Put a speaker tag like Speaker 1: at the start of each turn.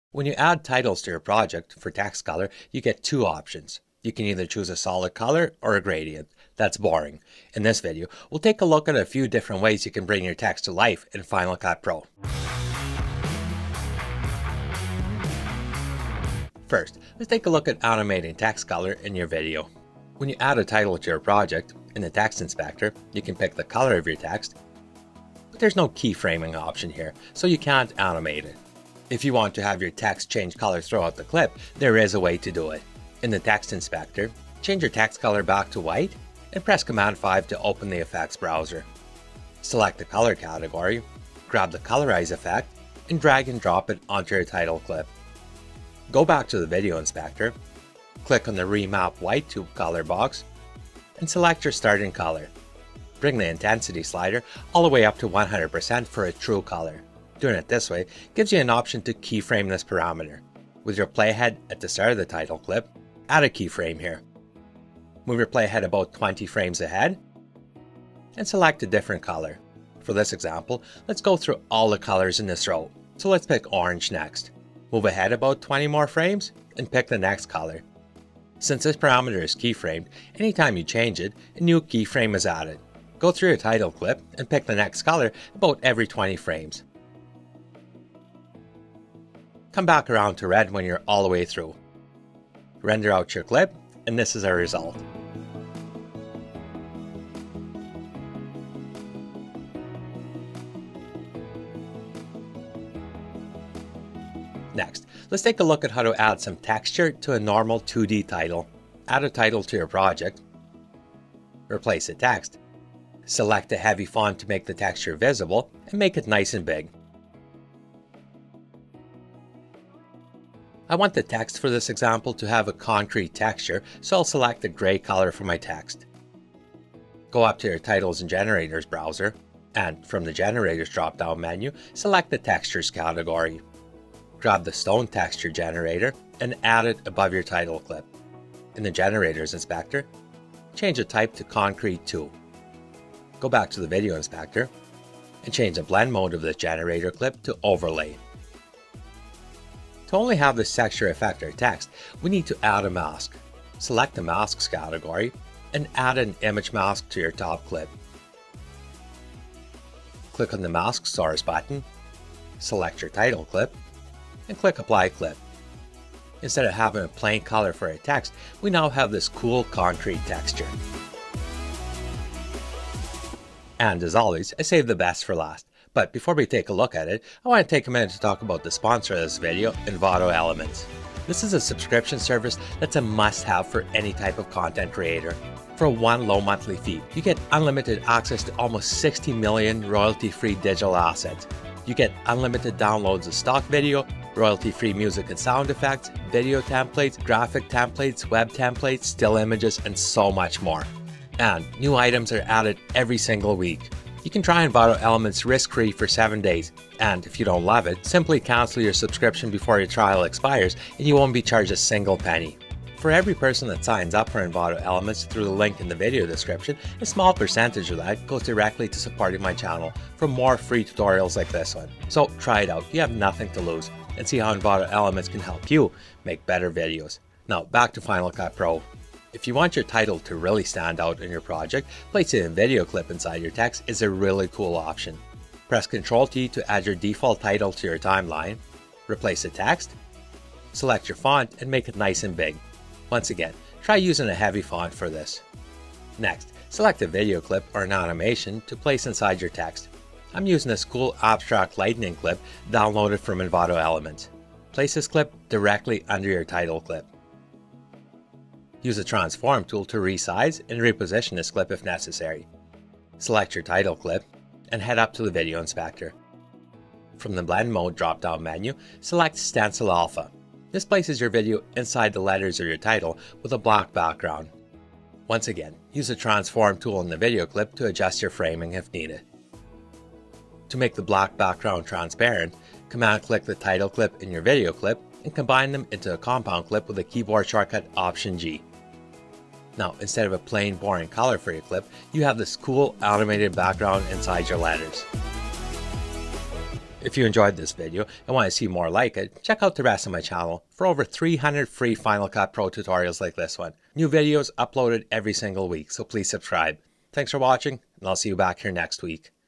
Speaker 1: When you add titles to your project for text color, you get two options. You can either choose a solid color or a gradient. That's boring. In this video, we'll take a look at a few different ways you can bring your text to life in Final Cut Pro. First, let's take a look at animating text color in your video. When you add a title to your project, in the text inspector, you can pick the color of your text, but there's no keyframing option here, so you can't animate it. If you want to have your text change color throughout the clip, there is a way to do it. In the text inspector, change your text color back to white and press Command 5 to open the effects browser. Select the color category, grab the colorize effect, and drag and drop it onto your title clip. Go back to the video inspector, click on the Remap White to Color box, and select your starting color. Bring the intensity slider all the way up to 100% for a true color. Doing it this way gives you an option to keyframe this parameter. With your playhead at the start of the title clip, add a keyframe here. Move your playhead about 20 frames ahead and select a different color. For this example, let's go through all the colors in this row. So let's pick orange next. Move ahead about 20 more frames and pick the next color. Since this parameter is keyframed, anytime you change it, a new keyframe is added. Go through your title clip and pick the next color about every 20 frames. Come back around to red when you're all the way through. Render out your clip, and this is our result. Next, let's take a look at how to add some texture to a normal 2D title. Add a title to your project, replace the text, select a heavy font to make the texture visible, and make it nice and big. I want the text for this example to have a concrete texture, so I'll select the gray color for my text. Go up to your Titles and Generators browser, and from the Generators drop-down menu, select the Textures category. Grab the Stone Texture Generator and add it above your title clip. In the Generators inspector, change the type to Concrete 2. Go back to the Video inspector and change the blend mode of the generator clip to Overlay. To only have this texture affect our text, we need to add a mask. Select the Masks category and add an image mask to your top clip. Click on the Mask Source button, select your title clip, and click Apply Clip. Instead of having a plain color for our text, we now have this cool concrete texture. And as always, I saved the best for last. But before we take a look at it, I want to take a minute to talk about the sponsor of this video, Envato Elements. This is a subscription service that's a must-have for any type of content creator. For one low monthly fee, you get unlimited access to almost 60 million royalty-free digital assets. You get unlimited downloads of stock video, royalty-free music and sound effects, video templates, graphic templates, web templates, still images, and so much more. And new items are added every single week. You can try Envato Elements risk-free for 7 days, and if you don't love it, simply cancel your subscription before your trial expires and you won't be charged a single penny. For every person that signs up for Envato Elements through the link in the video description, a small percentage of that goes directly to supporting my channel for more free tutorials like this one. So try it out, you have nothing to lose, and see how Envato Elements can help you make better videos. Now back to Final Cut Pro. If you want your title to really stand out in your project, placing a video clip inside your text is a really cool option. Press Ctrl-T to add your default title to your timeline, replace the text, select your font and make it nice and big. Once again, try using a heavy font for this. Next, select a video clip or an animation to place inside your text. I'm using this cool abstract lightning clip downloaded from Envato Elements. Place this clip directly under your title clip. Use the Transform tool to resize and reposition this clip if necessary. Select your title clip and head up to the Video inspector. From the Blend Mode drop-down menu, select Stencil Alpha. This places your video inside the letters of your title with a black background. Once again, use the Transform tool in the video clip to adjust your framing if needed. To make the black background transparent, Command-click the title clip in your video clip and combine them into a compound clip with the keyboard shortcut Option G. Now, instead of a plain boring color for your clip, you have this cool animated background inside your letters. If you enjoyed this video and want to see more like it, check out the rest of my channel for over 300 free Final Cut Pro tutorials like this one. New videos uploaded every single week, so please subscribe. Thanks for watching, and I'll see you back here next week.